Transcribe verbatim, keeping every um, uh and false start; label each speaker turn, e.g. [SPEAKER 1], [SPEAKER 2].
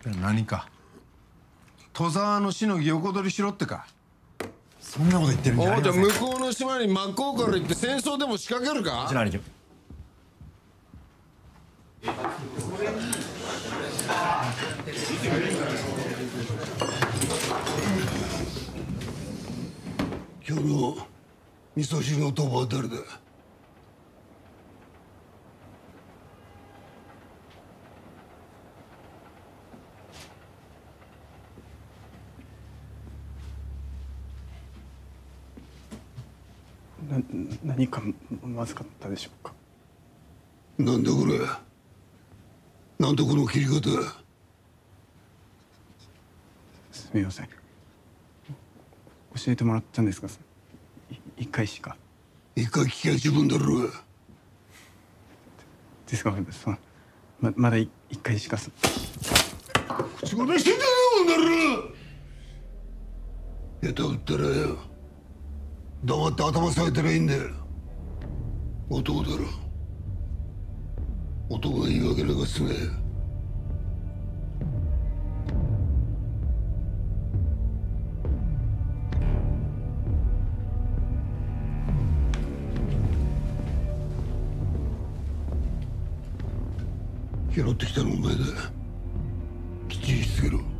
[SPEAKER 1] 何か戸沢のしのぎ横取りしろってか。
[SPEAKER 2] そんなこと言ってるんじゃありません。
[SPEAKER 1] おうじゃ向こうの島に真っ向から行って戦争でも仕掛けるか。
[SPEAKER 2] こちら兄貴。
[SPEAKER 3] 今日の味噌汁の当番は誰だ。
[SPEAKER 4] な何かまずかったでしょうか。
[SPEAKER 3] なんだこれ。なんでこの切り方。
[SPEAKER 4] すみません、教えてもらったんですが、一回しか。
[SPEAKER 3] 一回聞きゃ自分だろう。
[SPEAKER 4] ですが、その ま, まだ一回しか。
[SPEAKER 3] 口ご出してんだよこんなの。下手打ったらよ、黙って頭下げたらいいんだよ。男だろ。男が言い訳なんかすねえ。拾ってきたのお前だ。きっちりしつけろ。